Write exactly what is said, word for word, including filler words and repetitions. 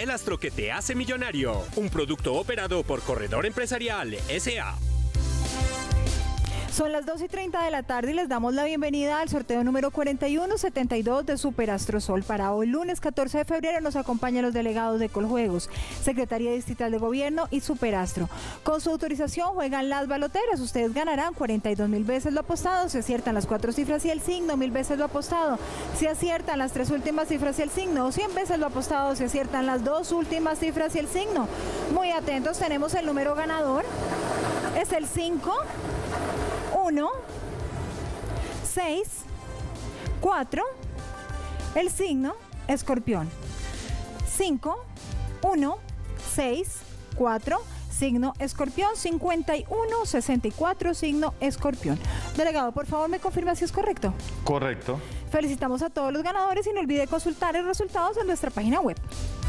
el astro que te hace millonario. Un producto operado por Corredor Empresarial S A Son las dos y treinta de la tarde y les damos la bienvenida al sorteo número cuarenta y uno setenta y dos de Superastro Sol. Para hoy, lunes catorce de febrero, nos acompañan los delegados de Coljuegos, Secretaría Distrital de Gobierno y Superastro. Con su autorización juegan las baloteras. Ustedes ganarán cuarenta y dos mil veces lo apostado, si aciertan las cuatro cifras y el signo, mil veces lo apostado. Si aciertan las tres últimas cifras y el signo, o cien veces lo apostado, si aciertan las dos últimas cifras y el signo. Muy atentos, tenemos el número ganador. Es el cinco, uno, seis, cuatro, el signo escorpión. cinco, uno, seis, cuatro, signo escorpión. cincuenta y uno, sesenta y cuatro, signo escorpión. Delegado, por favor, ¿me confirma si es correcto? Correcto. Felicitamos a todos los ganadores y no olvide consultar los resultados en nuestra página web.